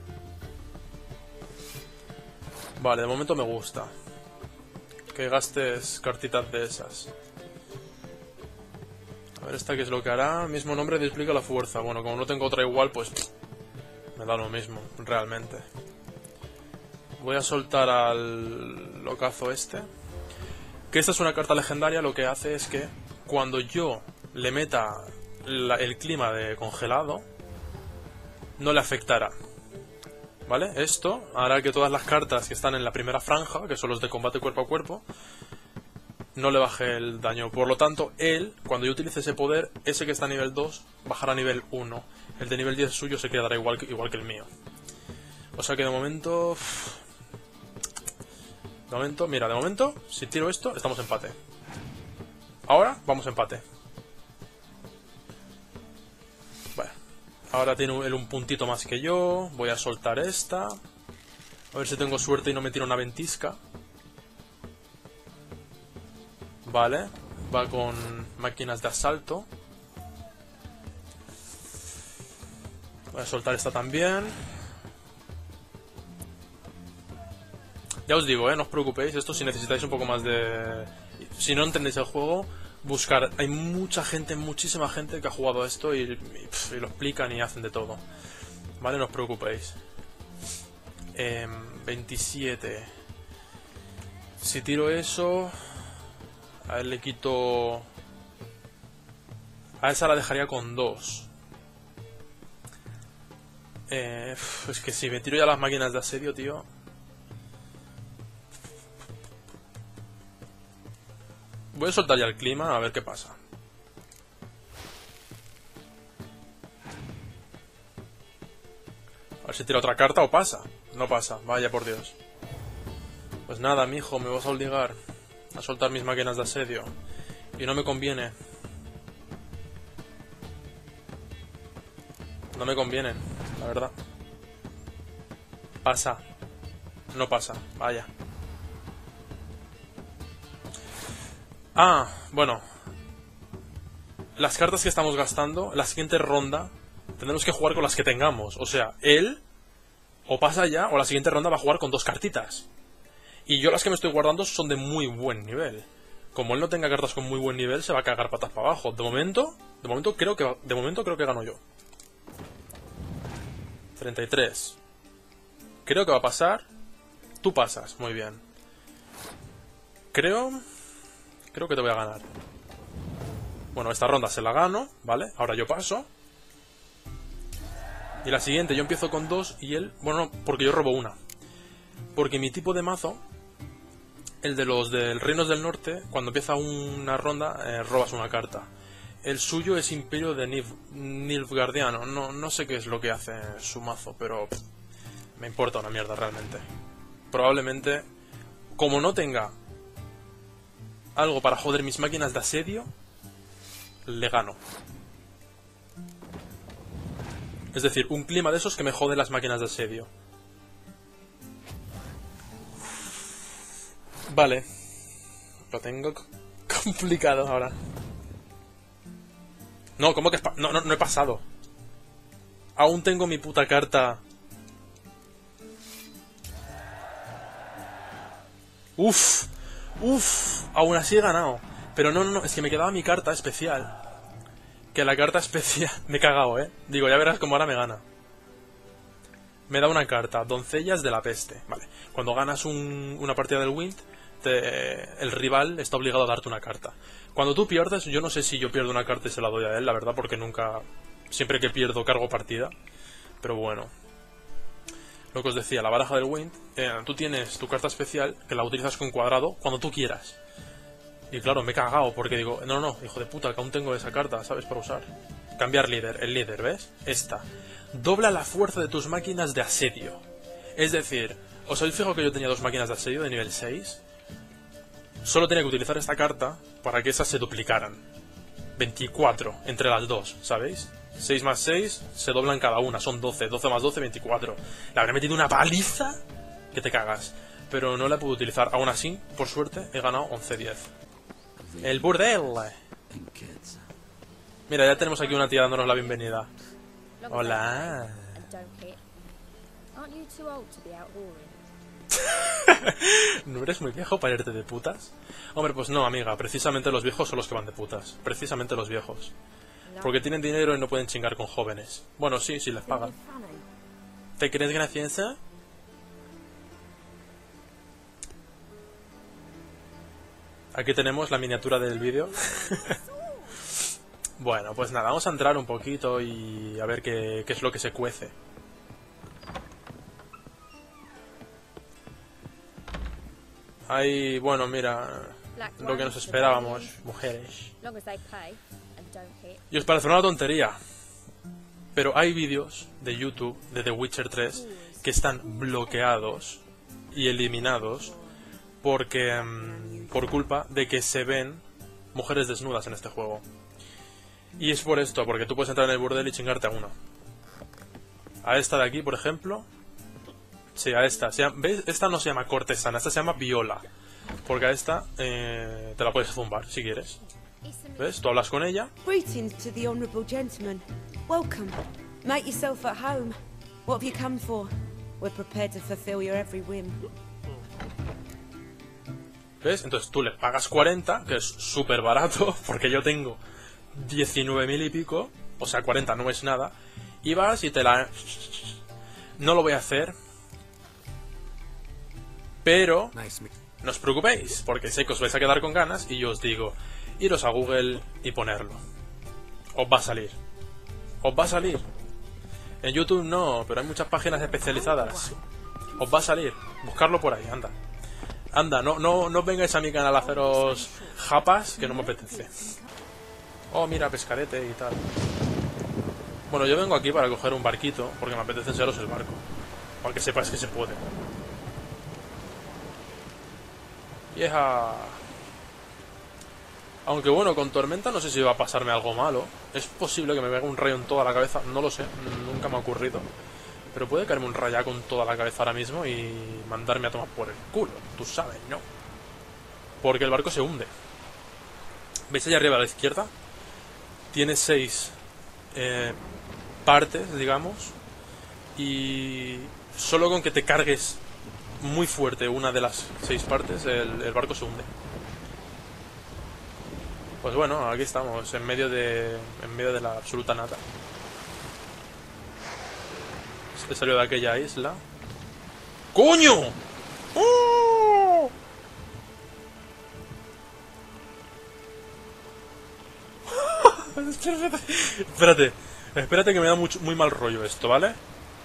Vale, de momento me gusta que gastes cartitas de esas. A ver esta qué es lo que hará. Mismo nombre duplica la fuerza. Bueno, como no tengo otra igual, pues me da lo mismo, realmente. Voy a soltar al locazo este. Que esta es una carta legendaria, lo que hace es que cuando yo le meta el clima de congelado, no le afectará. ¿Vale? Esto hará que todas las cartas que están en la primera franja, que son los de combate cuerpo a cuerpo, no le baje el daño. Por lo tanto, él, cuando yo utilice ese poder, ese que está a nivel 2, bajará a nivel 1. El de nivel 10 suyo se quedará igual que el mío. O sea que de momento... mira, de momento, si tiro esto, estamos empate. Ahora, vamos a empate. Vale. Ahora tiene él un puntito más que yo. Voy a soltar esta. A ver si tengo suerte y no me tiro una ventisca. Vale. Va con máquinas de asalto. Voy a soltar esta también. Ya os digo, no os preocupéis. Esto si necesitáis un poco más de... Si no entendéis el juego, buscar. Hay mucha gente, muchísima gente que ha jugado esto y lo explican y hacen de todo. Vale, no os preocupéis. 27. Si tiro eso... A él le quito... A esa la dejaría con 2. Es que si me tiro ya las máquinas de asedio, tío... Voy a soltar ya el clima, a ver qué pasa. A ver si tira otra carta o pasa. No pasa, vaya por Dios. Pues nada, mijo, me vas a obligar a soltar mis máquinas de asedio. Y no me conviene. No me convienen, la verdad. Pasa. No pasa, vaya. Ah, bueno. Las cartas que estamos gastando, la siguiente ronda, tendremos que jugar con las que tengamos. O sea, él o pasa ya, o la siguiente ronda va a jugar con 2 cartitas. Y yo las que me estoy guardando son de muy buen nivel. Como él no tenga cartas con muy buen nivel, se va a cagar patas para abajo. De momento creo que gano yo. 33. Creo que va a pasar. Tú pasas, muy bien. Creo que te voy a ganar. Bueno, esta ronda se la gano, ¿vale? Ahora yo paso. Y la siguiente yo empiezo con 2 y él... Bueno, no, porque yo robo una. Porque mi tipo de mazo, el de los del Reinos del Norte, cuando empieza una ronda, robas una carta. El suyo es Imperio de Nilfgaardiano. No sé qué es lo que hace su mazo, pero me importa una mierda realmente. Probablemente, como no tenga algo para joder mis máquinas de asedio, le gano. Es decir, un clima de esos que me jode las máquinas de asedio. Vale. Lo tengo complicado ahora. No, ¿cómo que no he pasado? Aún tengo mi puta carta. Uf, aún así he ganado. Pero no, es que me quedaba mi carta especial. Que la carta especial... Me he cagado, Digo, ya verás cómo ahora me gana. Me da una carta, Doncellas de la Peste. Vale, cuando ganas una partida del Wind, el rival está obligado a darte una carta. Cuando tú pierdes, yo no sé si yo pierdo una carta y se la doy a él, la verdad, porque nunca... Siempre que pierdo cargo partida. Pero bueno. Lo que os decía, la baraja del Wind, tú tienes tu carta especial, que la utilizas con cuadrado cuando tú quieras. Y claro, me he cagado porque digo, no, hijo de puta, que aún tengo esa carta, ¿sabes? Para usar. Cambiar líder, el líder, ¿ves? Esta. Dobla la fuerza de tus máquinas de asedio. Es decir, ¿os habéis fijado que yo tenía 2 máquinas de asedio de nivel 6? Solo tenía que utilizar esta carta para que esas se duplicaran. 24 entre las dos, ¿sabéis? 6 más 6 se doblan cada una, son 12. 12 más 12, 24. Le habré metido una paliza que te cagas. Pero no la puedo utilizar. Aún así, por suerte, he ganado 11-10. El burdel. Mira, ya tenemos aquí una tía dándonos la bienvenida. Hola. ¿No eres muy viejo para irte de putas? Hombre, pues no, amiga. Precisamente los viejos son los que van de putas. Precisamente los viejos. Porque tienen dinero y no pueden chingar con jóvenes. Bueno, sí, si les pagan. ¿Te crees graciosa? Aquí tenemos la miniatura del vídeo. Bueno, pues nada, vamos a entrar un poquito y a ver qué es lo que se cuece. Ahí, bueno, mira, lo que nos esperábamos, mujeres. Y os parecerá una tontería, pero hay vídeos de YouTube de The Witcher 3 que están bloqueados y eliminados porque por culpa de que se ven mujeres desnudas en este juego. Y es por esto, porque tú puedes entrar en el burdel y chingarte a una. A esta de aquí, por ejemplo. Sí, a esta. ¿Ves? Esta no se llama cortesana, esta se llama viola. Porque a esta te la puedes zumbar si quieres. ¿Ves? Tú hablas con ella. Greetings to the honourable gentleman. Welcome. Make yourself at home. What have you come for? We're prepared to fulfill your every whim. ¿Ves? Entonces tú le pagas 40, que es súper barato, porque yo tengo 19.000 y pico, o sea, 40 no es nada, y vas y te la... No lo voy a hacer, pero no os preocupéis, porque sé que os vais a quedar con ganas, y yo os digo, iros a Google y ponerlo. Os va a salir. Os va a salir. En YouTube no, pero hay muchas páginas especializadas. Os va a salir. Buscarlo por ahí, anda. Anda, no vengáis a mi canal a haceros japas, que no me apetece. Oh, mira, pescarete y tal. Bueno, yo vengo aquí para coger un barquito, porque me apetece enseñaros el barco. Para que sepáis que se puede. Vieja. Aunque bueno, con tormenta no sé si va a pasarme algo malo. Es posible que me pegue un rayo en toda la cabeza, no lo sé, nunca me ha ocurrido. Pero puede caerme un rayaco en toda la cabeza ahora mismo y mandarme a tomar por el culo, tú sabes, ¿no? Porque el barco se hunde. ¿Veis allá arriba a la izquierda? Tiene 6 partes, digamos. Y solo con que te cargues muy fuerte una de las 6 partes, el barco se hunde. Pues bueno, aquí estamos, en medio de la absoluta nada. Este salió de aquella isla. ¡Coño! ¡Oh! Espérate que me da muy mal rollo esto, ¿vale?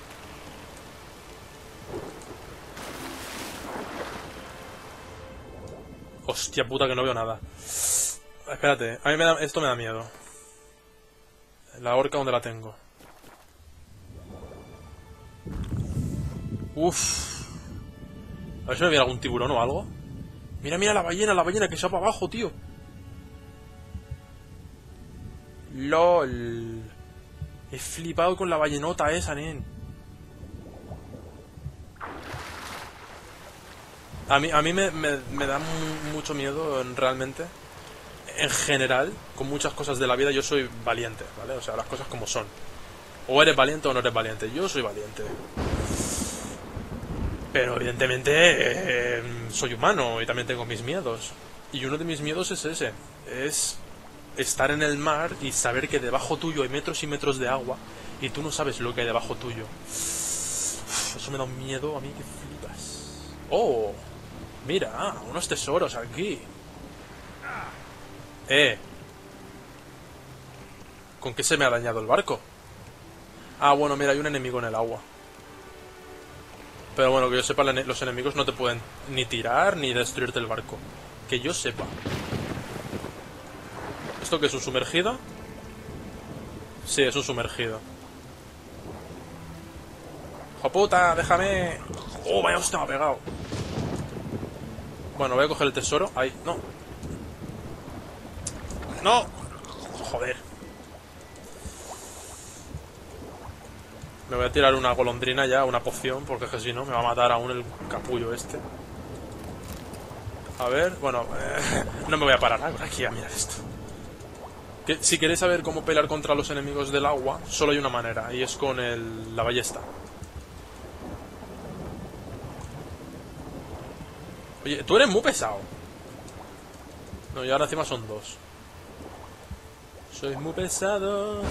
Hostia puta que no veo nada. Espérate, a mí esto me da miedo. La horca, ¿dónde la tengo? Uff. A ver si me viene algún tiburón o algo. Mira la ballena que se va para abajo, tío. LOL. He flipado con la ballenota esa, nen. A mí me da mucho miedo, realmente. En general, con muchas cosas de la vida yo soy valiente, ¿vale? O sea, las cosas como son. O eres valiente o no eres valiente. Yo soy valiente. Pero evidentemente soy humano y también tengo mis miedos. Y uno de mis miedos es ese. Es estar en el mar y saber que debajo tuyo hay metros y metros de agua y tú no sabes lo que hay debajo tuyo. Eso me da un miedo a mí que flipas. ¡Oh! Mira, unos tesoros aquí. ¿Con qué se me ha dañado el barco? Ah, bueno, mira, hay un enemigo en el agua. Pero bueno, que yo sepa, los enemigos no te pueden ni tirar ni destruirte el barco. Que yo sepa. ¿Esto qué es, un sumergido? Sí, es un sumergido. ¡Hijo puta, déjame! ¡Oh, vaya hostia, me ha pegado! Bueno, voy a coger el tesoro. Ahí, no. ¡No! Joder. Me voy a tirar una golondrina ya, una poción, porque es que si no me va a matar aún el capullo este. A ver, bueno, no me voy a parar ahora aquí a mirar esto. Que, si queréis saber cómo pelear contra los enemigos del agua, solo hay una manera, y es con la ballesta. Oye, tú eres muy pesado. No, y ahora encima son 2. Sois muy pesados.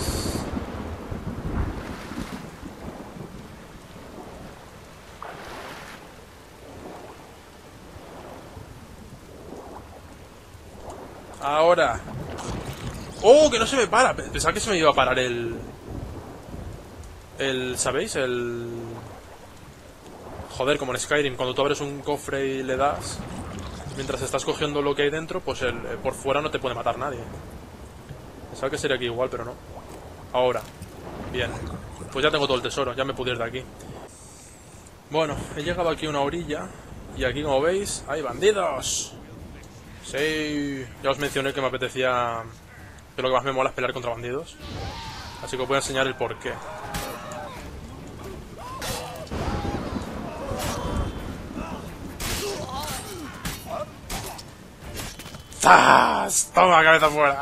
Ahora. ¡Oh! Que no se me para. Pensaba que se me iba a parar ¿sabéis? Joder, como en Skyrim, cuando tú abres un cofre y le das, mientras estás cogiendo lo que hay dentro, pues por fuera no te puede matar nadie. Pensaba que sería aquí igual, pero no. Ahora. Bien. Pues ya tengo todo el tesoro, ya me puedo ir de aquí. Bueno, he llegado aquí a una orilla y aquí, como veis, hay bandidos. Sí, ya os mencioné que me apetecía, que lo que más me mola es pelear contra bandidos. Así que os voy a enseñar el porqué. ¡Zas! ¡Toma, cabeza fuera!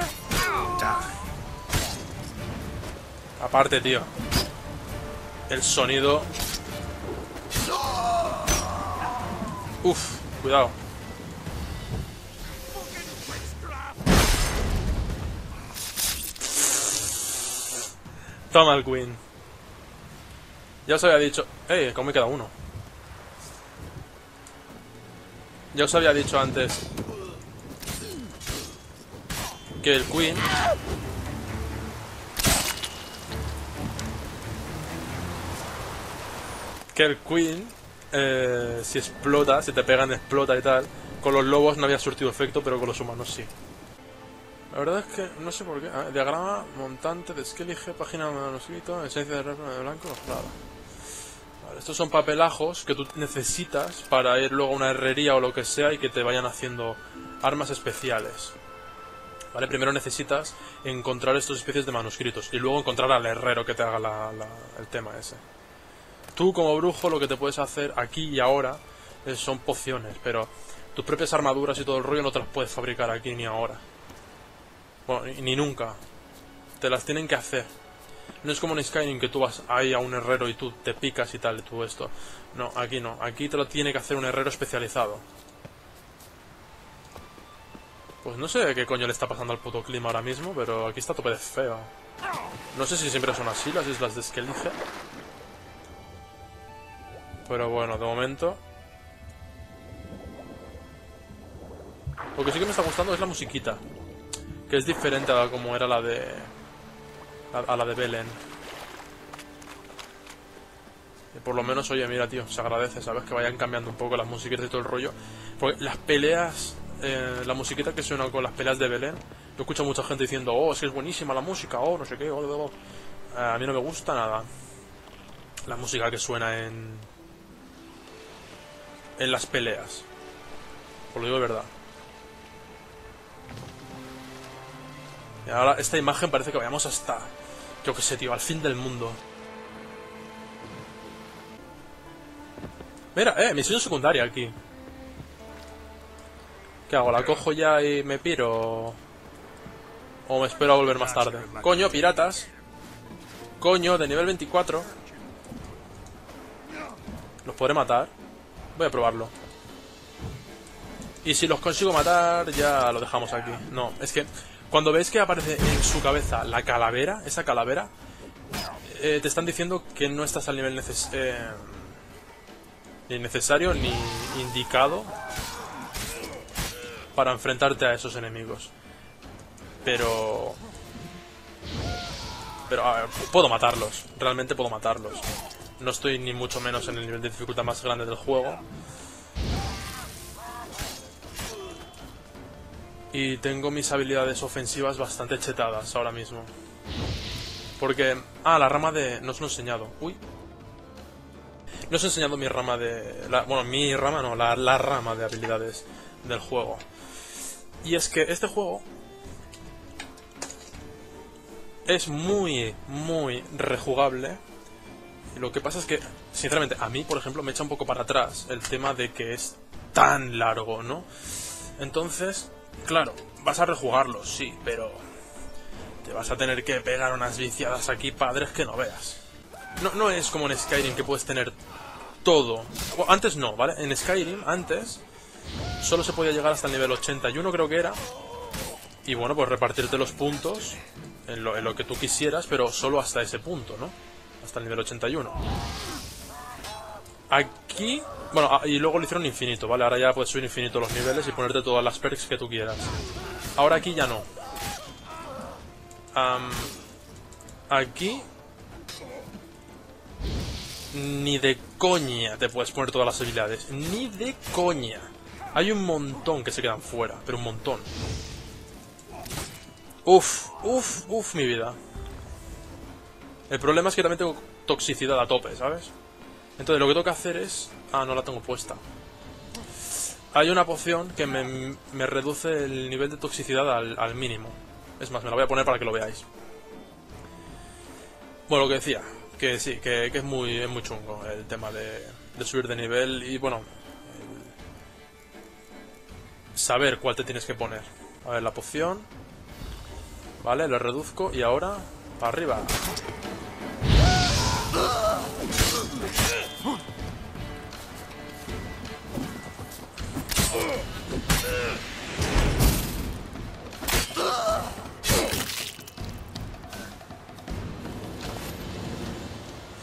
Aparte, tío, el sonido... Uf, cuidado. Toma el Queen. Ya os había dicho... ¿cómo me queda uno? Ya os había dicho antes que el Queen... si explota, si te pegan, explota y tal. Con los lobos no había surtido efecto, pero con los humanos sí. La verdad es que no sé por qué. Diagrama, montante, desquelige, página de manuscrito, esencia de rápido de blanco, claro. Vale, estos son papelajos que tú necesitas para ir luego a una herrería o lo que sea y que te vayan haciendo armas especiales. Vale, primero necesitas encontrar estas especies de manuscritos y luego encontrar al herrero que te haga el tema ese. Tú como brujo lo que te puedes hacer aquí y ahora son pociones, pero tus propias armaduras y todo el rollo no te las puedes fabricar aquí ni ahora. Bueno, ni nunca. Te las tienen que hacer. No es como en Skyrim que tú vas ahí a un herrero y tú te picas y tal, y tú esto. No, aquí no. Aquí te lo tiene que hacer un herrero especializado. Pues no sé qué coño le está pasando al puto clima ahora mismo, pero aquí está tope de feo. No sé si siempre son así las islas de Skellige. Pero bueno, de momento... Lo que sí que me está gustando es la musiquita, que es diferente a como era la de... a la de Belén. Y por lo menos, oye, mira, tío, se agradece, ¿sabes? Que vayan cambiando un poco las musiquitas y todo el rollo. Porque las peleas... la musiquita que suena con las peleas de Belén, yo escucho a mucha gente diciendo, oh, es que es buenísima la música, oh, no sé qué, oh. A mí no me gusta nada la música que suena en las peleas. Por lo digo de verdad. Y ahora esta imagen parece que vayamos hasta, yo que sé, tío, al fin del mundo. Mira, misión secundaria aquí. ¿Qué hago? ¿La cojo ya y me piro? ¿O me espero a volver más tarde? Coño, piratas. Coño, de nivel 24. ¿Los podré matar? Voy a probarlo. Y si los consigo matar, ya lo dejamos aquí. No, es que cuando veis que aparece en su cabeza la calavera, esa calavera, te están diciendo que no estás al nivel ni necesario ni indicado para enfrentarte a esos enemigos. Pero a ver, puedo matarlos. Realmente puedo matarlos. No estoy ni mucho menos en el nivel de dificultad más grande del juego. Y tengo mis habilidades ofensivas bastante chetadas ahora mismo. Porque... la rama de... No os lo he enseñado. Uy. No os he enseñado mi rama de... Bueno, mi rama no, la rama de habilidades del juego. Y es que este juego es muy, muy rejugable. Y lo que pasa es que, sinceramente, a mí, por ejemplo, me echa un poco para atrás el tema de que es tan largo, ¿no? Entonces, claro, vas a rejugarlo, sí, pero te vas a tener que pegar unas viciadas aquí, padres, que no veas. No es como en Skyrim, que puedes tener todo. Antes no, ¿vale? En Skyrim, antes, solo se podía llegar hasta el nivel 81, creo que era. Y bueno, pues repartirte los puntos en lo que tú quisieras, pero solo hasta ese punto, ¿no? Hasta el nivel 81. Aquí... Bueno, y luego lo hicieron infinito, ¿vale? Ahora ya puedes subir infinito los niveles y ponerte todas las perks que tú quieras. Ahora aquí ya no. Aquí... Ni de coña te puedes poner todas las habilidades. Ni de coña. Hay un montón que se quedan fuera, pero un montón. Uf, mi vida. El problema es que también tengo toxicidad a tope, ¿sabes? Entonces lo que tengo que hacer es... Ah, no la tengo puesta. Hay una poción que me reduce el nivel de toxicidad al mínimo. Es más, me la voy a poner para que lo veáis. Bueno, lo que decía, que sí, que es muy chungo el tema de subir de nivel y bueno, saber cuál te tienes que poner. A ver, la poción. Vale, lo reduzco y ahora para arriba.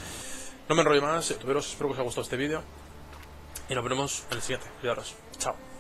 No me enrollo más, youtuberos, espero que os haya gustado este vídeo y nos vemos en el siguiente. Cuidaros, chao.